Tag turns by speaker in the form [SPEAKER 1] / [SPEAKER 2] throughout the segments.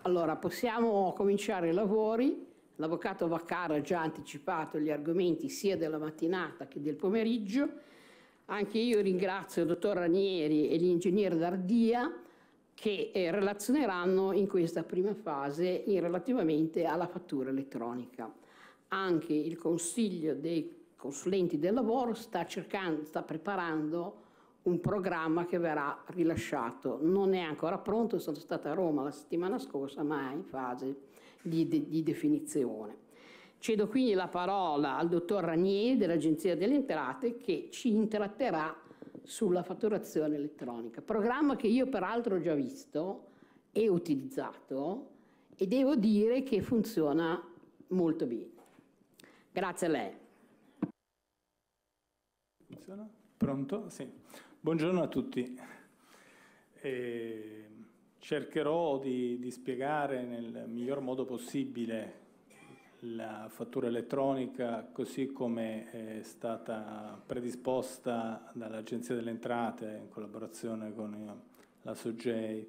[SPEAKER 1] Allora, possiamo cominciare i lavori. L'avvocato Vaccaro ha già anticipato gli argomenti sia della mattinata che del pomeriggio. Anche io ringrazio il dottor Ranieri e l'ingegnere Dardia che relazioneranno in questa prima fase relativamente alla fattura elettronica. Anche il Consiglio dei consulenti del lavoro sta preparando un programma che verrà rilasciato. Non è ancora pronto, sono stata a Roma la settimana scorsa, ma è in fase di definizione. Cedo quindi la parola al dottor Ranieri dell'Agenzia delle Entrate che ci intratterà sulla fatturazione elettronica, programma che io peraltro ho già visto e utilizzato e devo dire che funziona molto bene. Grazie a lei.
[SPEAKER 2] Funziona? Pronto? Sì. Buongiorno a tutti. Cercherò di spiegare nel miglior modo possibile la fattura elettronica così come è stata predisposta dall'Agenzia delle Entrate in collaborazione con la SOGEI.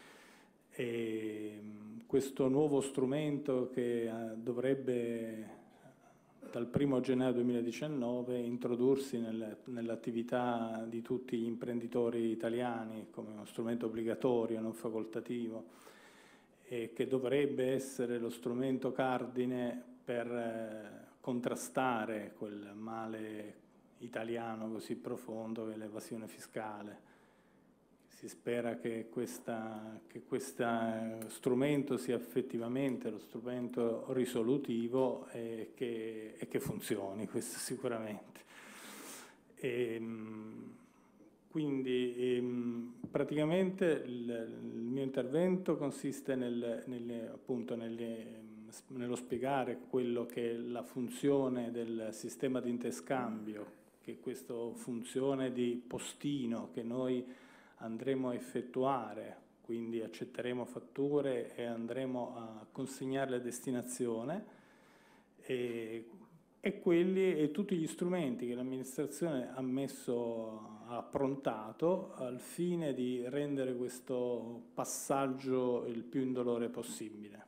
[SPEAKER 2] Questo nuovo strumento che dovrebbe dal 1° gennaio 2019 introdursi nell'attività di tutti gli imprenditori italiani come uno strumento obbligatorio, non facoltativo, e che dovrebbe essere lo strumento cardine per contrastare quel male italiano così profondo che è l'evasione fiscale. Si spera che questo strumento sia effettivamente lo strumento risolutivo e che funzioni, questo sicuramente. Quindi praticamente il mio intervento consiste appunto nello spiegare quello che è la funzione del sistema di interscambio, che è questa funzione di postino che noi andremo a effettuare, quindi accetteremo fatture e andremo a consegnarle a destinazione, e tutti gli strumenti che l'amministrazione ha approntato al fine di rendere questo passaggio il più indolore possibile.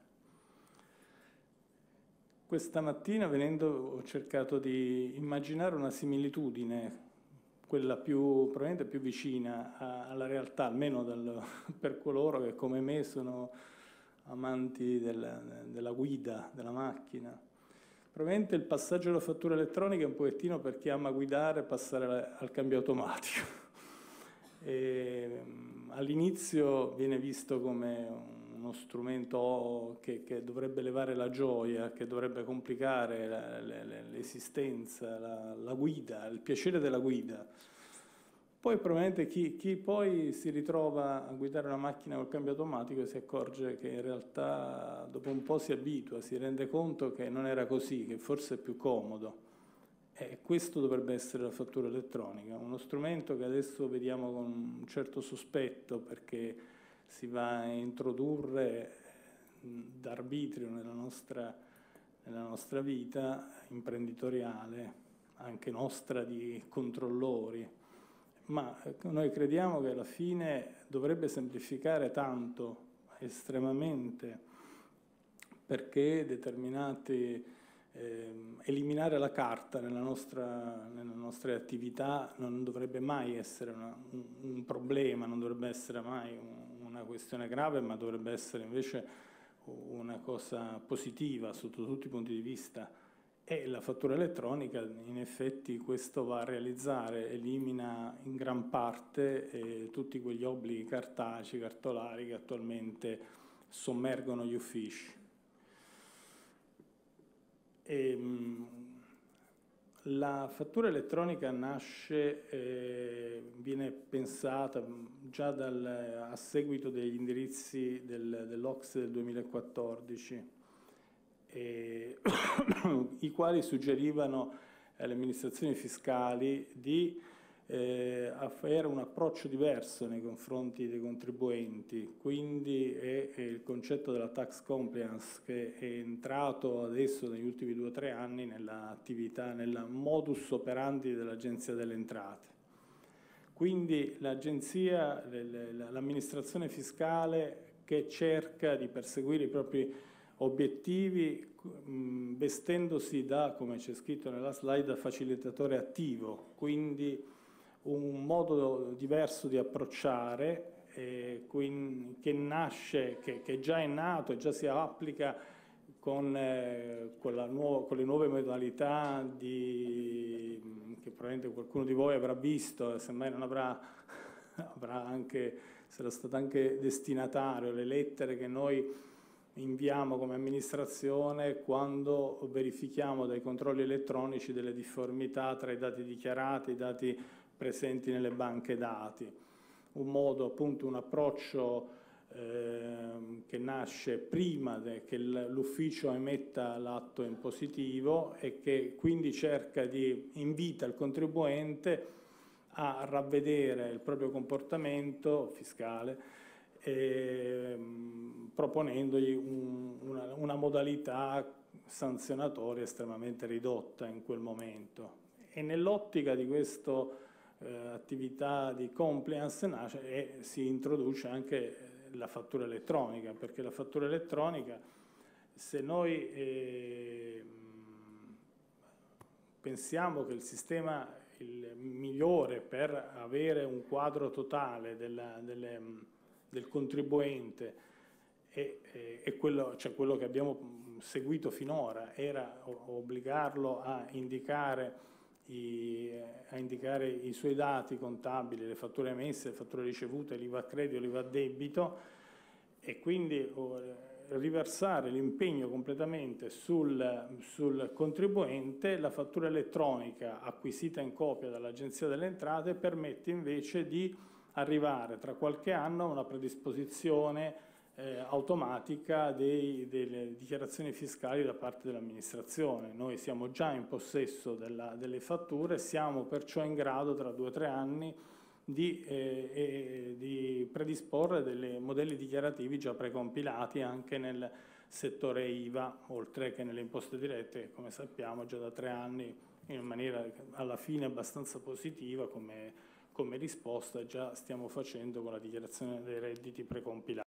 [SPEAKER 2] Questa mattina venendo ho cercato di immaginare una similitudine, quella probabilmente più vicina alla realtà, almeno per coloro che come me sono amanti della guida, della macchina. Probabilmente il passaggio alla fattura elettronica è un pochettino per chi ama guidare e passare al cambio automatico. All'inizio viene visto come uno strumento che dovrebbe levare la gioia, che dovrebbe complicare l'esistenza, la guida, il piacere della guida. Poi probabilmente chi poi si ritrova a guidare una macchina col cambio automatico si accorge che in realtà dopo un po' si abitua, si rende conto che non era così, che forse è più comodo. E questo dovrebbe essere la fattura elettronica, uno strumento che adesso vediamo con un certo sospetto perché si va a introdurre d'arbitrio nella nostra vita imprenditoriale, anche nostra di controllori, ma noi crediamo che alla fine dovrebbe semplificare tanto, estremamente, perché eliminare la carta nelle nostre attività non dovrebbe mai essere un problema, non dovrebbe essere mai una questione grave, ma dovrebbe essere invece una cosa positiva sotto tutti i punti di vista. E la fattura elettronica in effetti questo va a realizzare, elimina in gran parte tutti quegli obblighi cartacei, cartolari che attualmente sommergono gli uffici. La fattura elettronica viene pensata già a seguito degli indirizzi dell'OCSE del 2014, i quali suggerivano alle amministrazioni fiscali di avere un approccio diverso nei confronti dei contribuenti, quindi è il concetto della tax compliance che è entrato adesso negli ultimi 2 o 3 anni nell'attività, nel modus operandi dell'Agenzia delle Entrate. Quindi l'amministrazione fiscale che cerca di perseguire i propri obiettivi vestendosi da, come c'è scritto nella slide, da facilitatore attivo, quindi un modo diverso di approcciare che nasce, che già è nato e già si applica con le nuove modalità che probabilmente qualcuno di voi avrà visto, e semmai non sarà stato anche destinatario, le lettere che noi inviamo come amministrazione quando verifichiamo dai controlli elettronici delle difformità tra i dati dichiarati e i dati presenti nelle banche dati. Un modo, appunto, un approccio che nasce prima che l'ufficio emetta l'atto impositivo e che quindi invita il contribuente a ravvedere il proprio comportamento fiscale proponendogli una modalità sanzionatoria estremamente ridotta in quel momento. E nell'ottica di questa attività di compliance si introduce anche la fattura elettronica, perché la fattura elettronica, se noi pensiamo che il sistema migliore per avere un quadro totale del contribuente e quello che abbiamo seguito finora era obbligarlo a indicare i suoi dati contabili, le fatture emesse, le fatture ricevute, l'IVA a credito, l'IVA a debito, e quindi riversare l'impegno completamente sul contribuente. La fattura elettronica acquisita in copia dall'Agenzia delle Entrate permette invece di arrivare tra qualche anno a una predisposizione automatica delle dichiarazioni fiscali da parte dell'amministrazione. Noi siamo già in possesso delle fatture, siamo perciò in grado tra 2 o 3 anni di predisporre dei modelli dichiarativi già precompilati anche nel settore IVA, oltre che nelle imposte dirette, che come sappiamo già da 3 anni in maniera alla fine abbastanza positiva come risposta già stiamo facendo con la dichiarazione dei redditi precompilati.